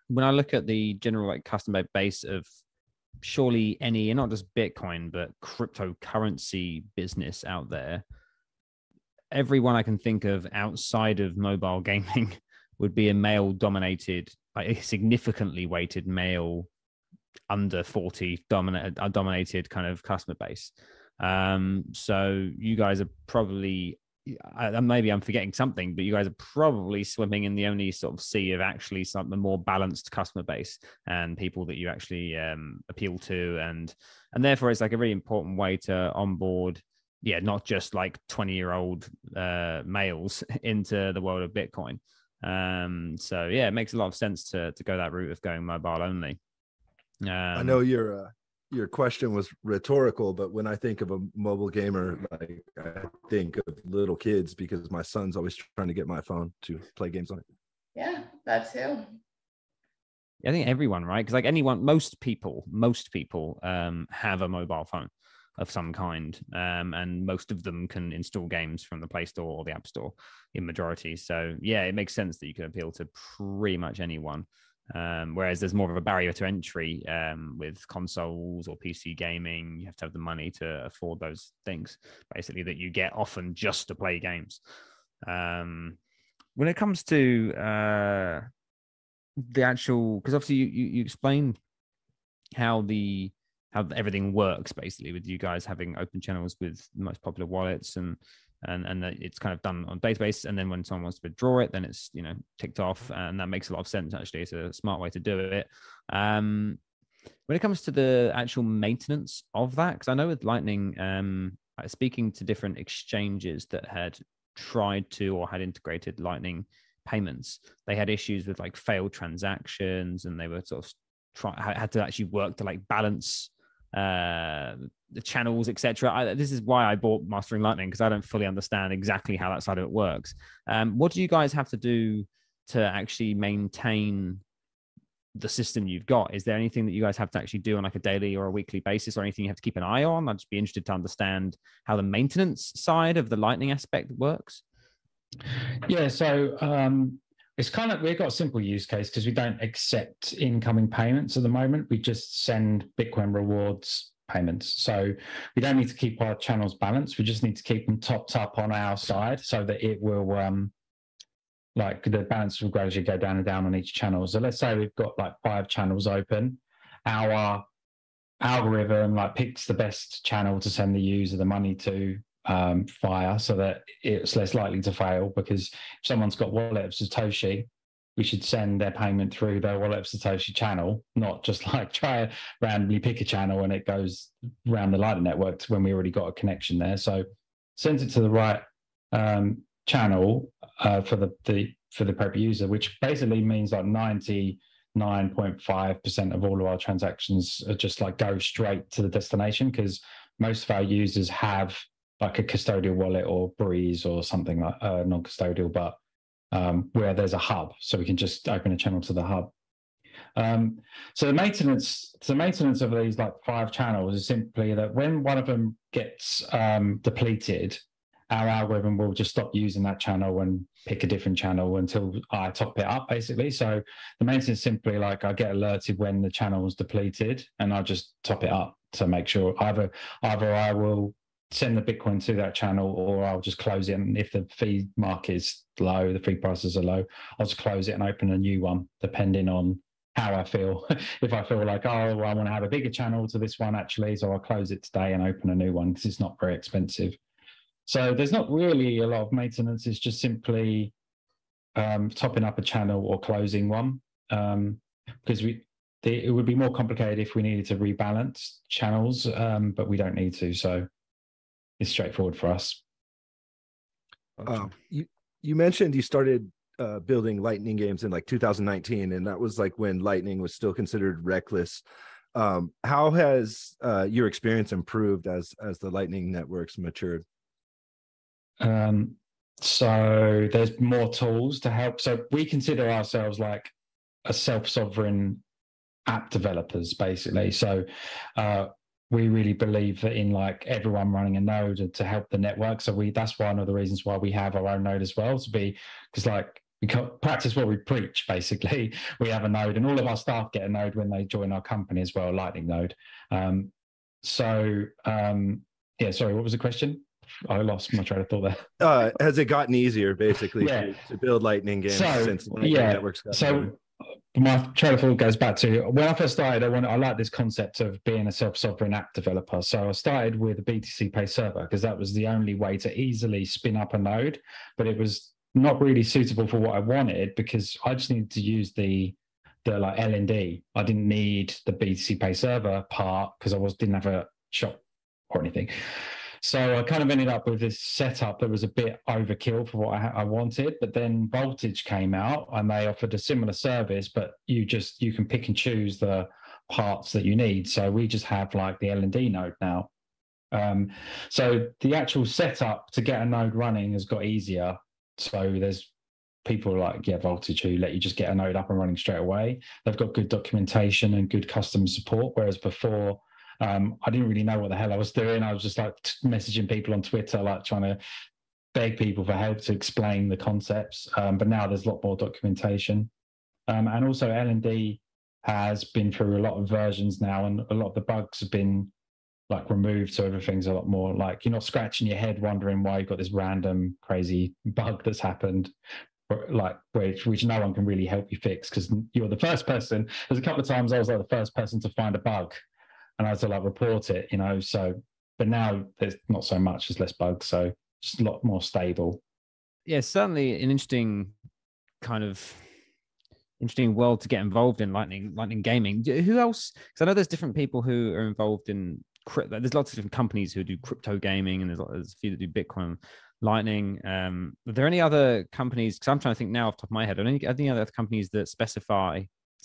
when I look at the general like customer base of surely any, and not just Bitcoin, but cryptocurrency business out there, everyone I can think of outside of mobile gaming would be a male dominated, like a significantly weighted male under 40 dominated kind of customer base. So you guys are probably, maybe I'm forgetting something, but you guys are probably swimming in the only sort of sea of actually some more balanced customer base and people that you actually appeal to, and therefore it's like a really important way to onboard, not just like 20-year-old males into the world of Bitcoin. So it makes a lot of sense to go that route of going mobile only. I know your question was rhetorical, but when I think of a mobile gamer, like I think of little kids, because my son's always trying to get my phone to play games on it. Yeah, that too. I think everyone, right? Because like most people have a mobile phone of some kind, and most of them can install games from the Play Store or the App Store in majority. So it makes sense that you can appeal to pretty much anyone. Whereas there's more of a barrier to entry with consoles or PC gaming. You have to have the money to afford those things, basically, that you get often just to play games. When it comes to the actual, because obviously you explain how everything works, basically, with you guys having open channels with the most popular wallets, and that it's kind of done on database, and then when someone wants to withdraw it, then it's ticked off, and that makes a lot of sense. Actually, it's a smart way to do it. When it comes to the actual maintenance of that, because I know with Lightning, speaking to different exchanges that had tried to or had integrated Lightning payments, they had issues with like failed transactions, and they were sort of had to actually work to like balance the channels, etc. This is why I bought Mastering Lightning, because I don't fully understand exactly how that side of it works. What do you guys have to do to actually maintain the system you've got? Is there anything that you guys have to actually do on like a daily or a weekly basis, or anything you have to keep an eye on? I'd just be interested to understand how the maintenance side of the Lightning aspect works. Yeah, so it's kind of, we've got a simple use case because we don't accept incoming payments at the moment. We just send Bitcoin rewards payments. So we don't need to keep our channels balanced. We just need to keep them topped up on our side so that it will, like the balance will gradually go down and down on each channel. So let's say we've got like 5 channels open. Our algorithm like picks the best channel to send the user the money to via, so that it's less likely to fail, because if someone's got wallet of Satoshi, we should send their payment through their wallet of Satoshi channel, not just like try to randomly pick a channel and it goes around the Lightning network when we already got a connection there. So send it to the right channel for the appropriate user, which basically means like 99.5% of all of our transactions are just like go straight to the destination, because most of our users have like a custodial wallet or Breeze or something like non-custodial, but where there's a hub, so we can just open a channel to the hub. So the maintenance of these like 5 channels is simply that when one of them gets depleted, our algorithm will just stop using that channel and pick a different channel until I top it up, basically. So the maintenance is simply like I get alerted when the channel is depleted, and I'll just top it up to make sure either I will send the Bitcoin to that channel, or I'll just close it. And if the fee market is low, the fee prices are low, I'll just close it and open a new one, depending on how I feel. If I feel like, I want to have a bigger channel to this one, actually, so I'll close it today and open a new one, because it's not very expensive. So there's not really a lot of maintenance. It's just simply topping up a channel or closing one, because it would be more complicated if we needed to rebalance channels, but we don't need to. So it's straightforward for us. You mentioned you started building Lightning games in like 2019, and that was like when Lightning was still considered reckless. How has your experience improved as the Lightning networks matured? So there's more tools to help. So we consider ourselves like a self-sovereign app developers, basically. So we really believe that in like everyone running a node and to help the network. So that's one of the reasons why we have our own node as well, to be, because like practice what we preach. Basically, we have a node, and all of our staff get a node when they join our company as well, a Lightning node. Sorry, what was the question? I lost my train of thought there. Has it gotten easier, basically, to build Lightning games since Lightning Network's got going? My train of thought goes back to when I first started. I like this concept of being a self-sovereign app developer. So I started with a BTC Pay server because that was the only way to easily spin up a node, but it was not really suitable for what I wanted because I just needed to use the like LND. I didn't need the BTC Pay server part because I didn't have a shop or anything. So I kind of ended up with this setup that was a bit overkill for what I wanted. But then Voltage came out and they offered a similar service, but you can pick and choose the parts that you need. So we just have like the LND node now. So the actual setup to get a node running has got easier. So there's people like Voltage who let you just get a node up and running straight away. They've got good documentation and good customer support, whereas before I didn't really know what the hell I was doing. I was just like messaging people on Twitter, like trying to beg people for help to explain the concepts. But now there's a lot more documentation. And also LND has been through a lot of versions now, and a lot of the bugs have been like removed. So everything's a lot more like you're not scratching your head wondering why you've got this random crazy bug that's happened, like which no one can really help you fix because you're the first person. There's a couple of times I was like the first person to find a bug and I had to like report it, so, but now there's not so much, there's less bugs. So just a lot more stable. Yeah, certainly an interesting world to get involved in Lightning gaming. Who else? Because I know there's different people who are involved in crypto. There's lots of different companies who do crypto gaming, and there's a few that do Bitcoin, Lightning. Are there any other companies? Because I'm trying to think now off the top of my head. Are there any other companies that specify?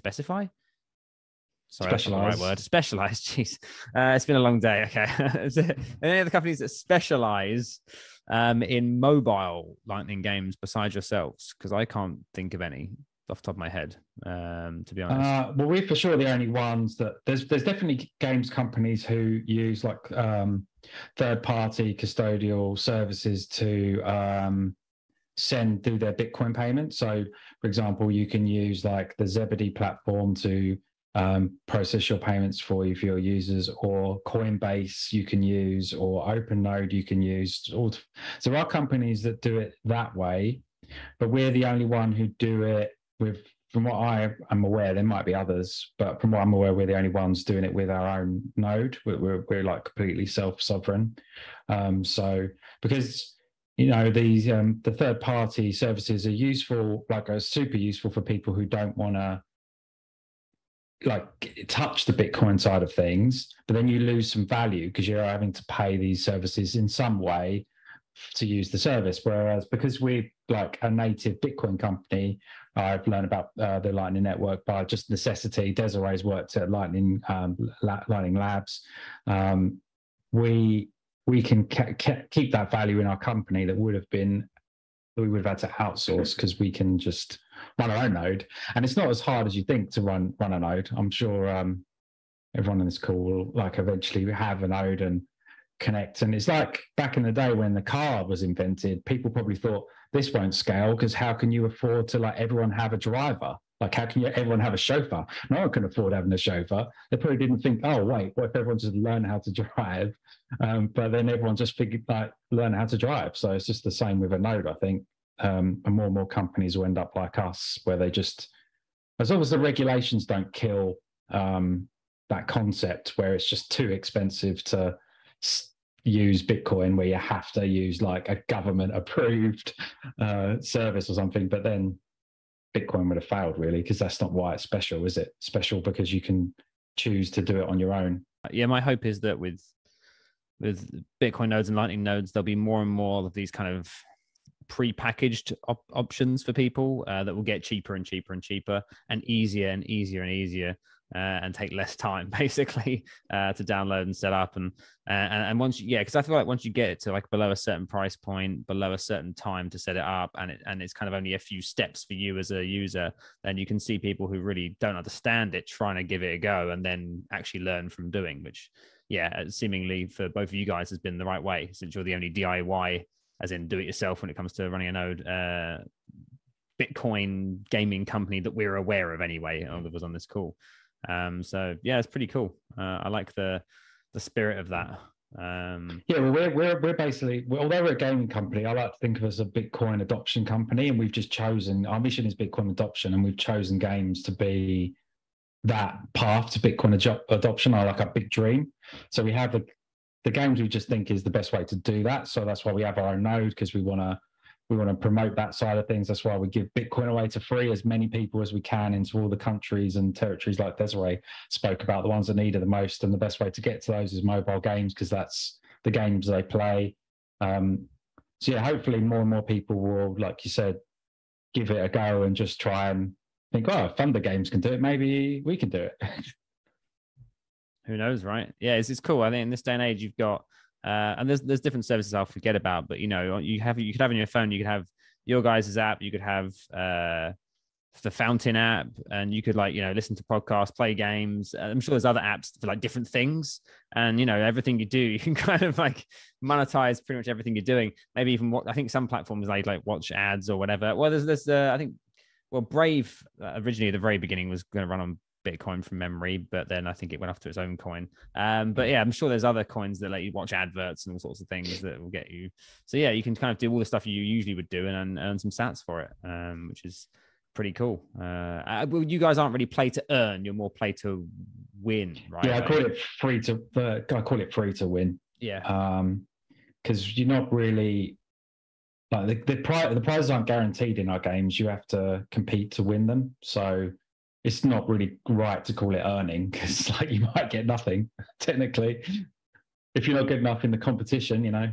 Sorry, that's not the right word. Specialize. Jeez, it's been a long day. Okay, are there any other companies that specialize in mobile Lightning games besides yourselves? Because I can't think of any off the top of my head, to be honest. Well, we're for sure the only ones that there's definitely games companies who use like third-party custodial services to do their Bitcoin payments. So, for example, you can use like the Zebedee platform to process your payments for your users, or Coinbase you can use, or OpenNode you can use. So there are companies that do it that way, but we're the only one who do it with, from what I am aware, there might be others, but from what I'm aware, we're the only ones doing it with our own node. We're like completely self-sovereign. So because these the third-party services are useful, are super useful for people who don't want to touch the Bitcoin side of things, but then you lose some value because you're having to pay these services in some way to use the service. Whereas because we're like a native Bitcoin company, I've learned about the Lightning Network by just necessity. Desiree's worked at Lightning Labs. We can keep that value in our company that we would have had to outsource, because we can just run our own node. And it's not as hard as you think to run a node. I'm sure everyone in this call will eventually have a node and connect. And it's like back in the day when the car was invented, people probably thought this won't scale, because how can you afford to everyone have a driver? How can everyone have a chauffeur? No one can afford having a chauffeur. They probably didn't think, oh, wait, what if everyone just learn how to drive? But then everyone just figured learn how to drive. So it's just the same with a node, I think. And more companies will end up like us, where they just, as long as the regulations don't kill that concept where it's just too expensive to use Bitcoin, where you have to use a government approved service or something. But then Bitcoin would have failed, really, because that's not why it's special, is it? Special because you can choose to do it on your own. Yeah, my hope is that with Bitcoin nodes and Lightning nodes, there'll be more and more of these kind of pre-packaged options for people that will get cheaper and cheaper and cheaper, and easier and easier and easier, and take less time basically to download and set up. And once because I feel like once you get it to below a certain price point, below a certain time to set it up, and it's kind of only a few steps for you as a user, then you can see people who really don't understand it trying to give it a go and then actually learn from doing, which seemingly for both of you guys has been the right way, since you're the only DIY, as in do it yourself, when it comes to running a node Bitcoin gaming company that we're aware of anyway, that was on this call. So yeah, it's pretty cool. I like the spirit of that. Yeah, well, we're basically, although we're a gaming company, I like to think of us as a Bitcoin adoption company, and we've just chosen, our mission is Bitcoin adoption, and we've chosen games to be that path to Bitcoin adoption, are like a big dream. So we have the games we just think is the best way to do that. So that's why we have our own node, because we want to promote that side of things. That's why we give Bitcoin away to free as many people as we can into all the countries and territories, like Desiree spoke about, the ones that need it the most. And the best way to get to those is mobile games, because that's the games they play. So yeah, hopefully more and more people will, like you said, give it a go and just try and think, oh, if Thunder Games can do it, maybe we can do it. Who knows, right? Yeah, it's cool. I think in this day and age, you've got and there's different services I'll forget about, but you could have on your phone, you could have your guys' app, you could have the Fountain app, and you could listen to podcasts, play games. I'm sure there's other apps for like different things, and everything you do, you can kind of like monetize pretty much everything you're doing. Maybe even I think some platforms like watch ads or whatever. Well, there's I think Brave originally at the very beginning was going to run on Bitcoin from memory, but then I think it went off to its own coin. But yeah, I'm sure there's other coins that let you watch adverts and all sorts of things that will get you. So yeah, you can kind of do all the stuff you usually would do and earn some sats for it, which is pretty cool. Well, you guys aren't really play to earn; you're more play to win, right? Yeah, I call it free to win. Yeah, because you're not really like the prizes aren't guaranteed in our games. You have to compete to win them. So it's not really right to call it earning, because you might get nothing technically if you're not good enough in the competition.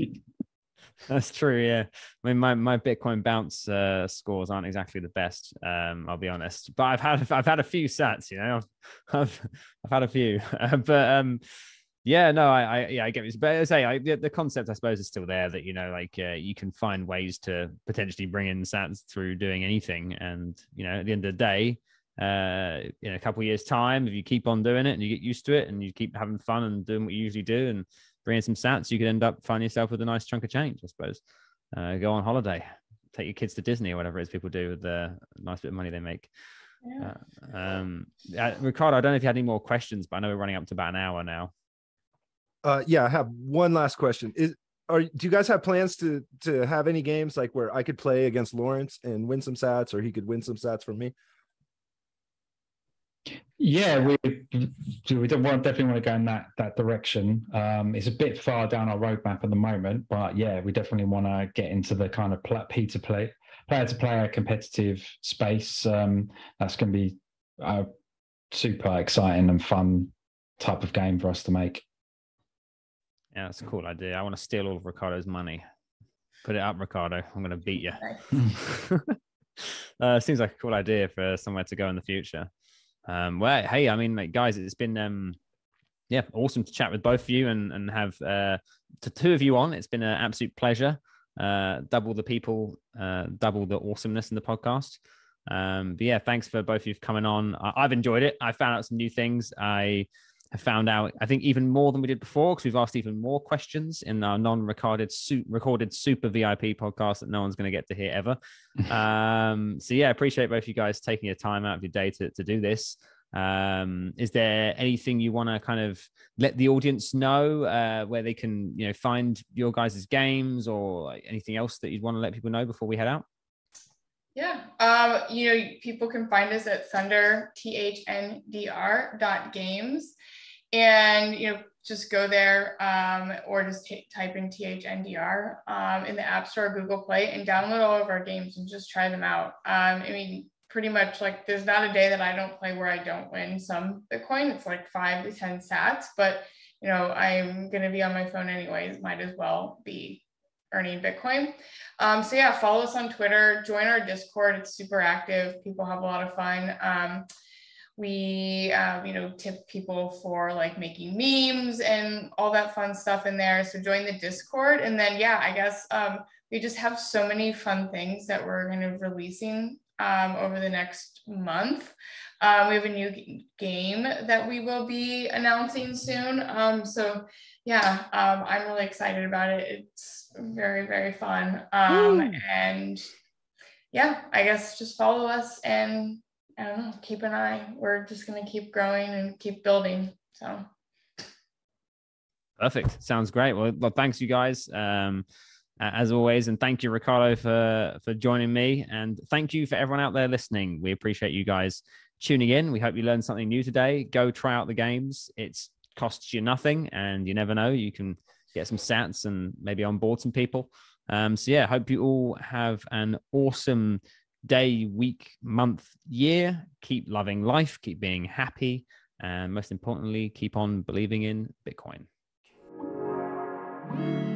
That's true. Yeah, I mean, my Bitcoin bounce scores aren't exactly the best. I'll be honest, but I've had a few sats. I've had a few, but yeah, no, I get it. But I say the concept, I suppose, is still there that you can find ways to potentially bring in sats through doing anything, and at the end of the day, in a couple of years' time, if you keep on doing it and you get used to it and you keep having fun and doing what you usually do and bringing some sats, you could end up finding yourself with a nice chunk of change, I suppose. Go on holiday, take your kids to Disney or whatever it is people do with the nice bit of money they make. Yeah. Ricardo, I don't know if you had any more questions, but I know we're running up to about an hour now. Yeah, I have one last question. Do you guys have plans to have any games like where I could play against Lawrence and win some sats, or he could win some sats from me? Yeah, we definitely want to go in that direction. It's a bit far down our roadmap at the moment, but yeah, we definitely want to get into the kind of player-to-player competitive space. That's going to be a super exciting and fun type of game for us to make. Yeah, that's a cool idea. I want to steal all of Ricardo's money. Put it up, Ricardo. I'm going to beat you. Seems like a cool idea for somewhere to go in the future. Well, hey, I mean, guys, it's been awesome to chat with both of you and have the two of you on. It's been an absolute pleasure. Double the people, double the awesomeness in the podcast. But yeah, thanks for both of you coming on. I've enjoyed it. I found out some new things. I have found out, I think, even more than we did before, because we've asked even more questions in our non-recorded recorded super VIP podcast that no one's going to get to hear ever. So yeah, I appreciate both you guys taking your time out of your day to do this. Is there anything you want to kind of let the audience know where they can find your guys' games, or anything else that you'd want to let people know before we head out? Yeah, people can find us at THNDR.games, and just go there, or just type in THNDR in the App Store, Google Play, and download all of our games and just try them out. I mean, pretty much there's not a day that I don't play where I don't win some Bitcoin. It's like 5 to 10 sats, but I'm going to be on my phone anyways. Might as well be earning Bitcoin. So yeah, follow us on Twitter, join our Discord. It's super active. People have a lot of fun. We, tip people for making memes and all that fun stuff in there. So join the Discord. And then, yeah, I guess we just have so many fun things that we're going to be releasing over the next month. We have a new game that we will be announcing soon. So yeah, I'm really excited about it. It's very, very fun. And yeah, I guess just follow us and I don't know, keep an eye. We're just going to keep growing and keep building. So. Perfect. Sounds great. Well, thanks you guys. As always, and thank you, Ricardo, for joining me, and thank you for everyone out there listening. We appreciate you guys tuning in. We hope you learned something new today. Go try out the games. It costs you nothing, and you never know, you can get some sats and maybe onboard some people. So yeah, hope you all have an awesome day, week, month, year. Keep loving life, keep being happy, and most importantly, keep on believing in Bitcoin.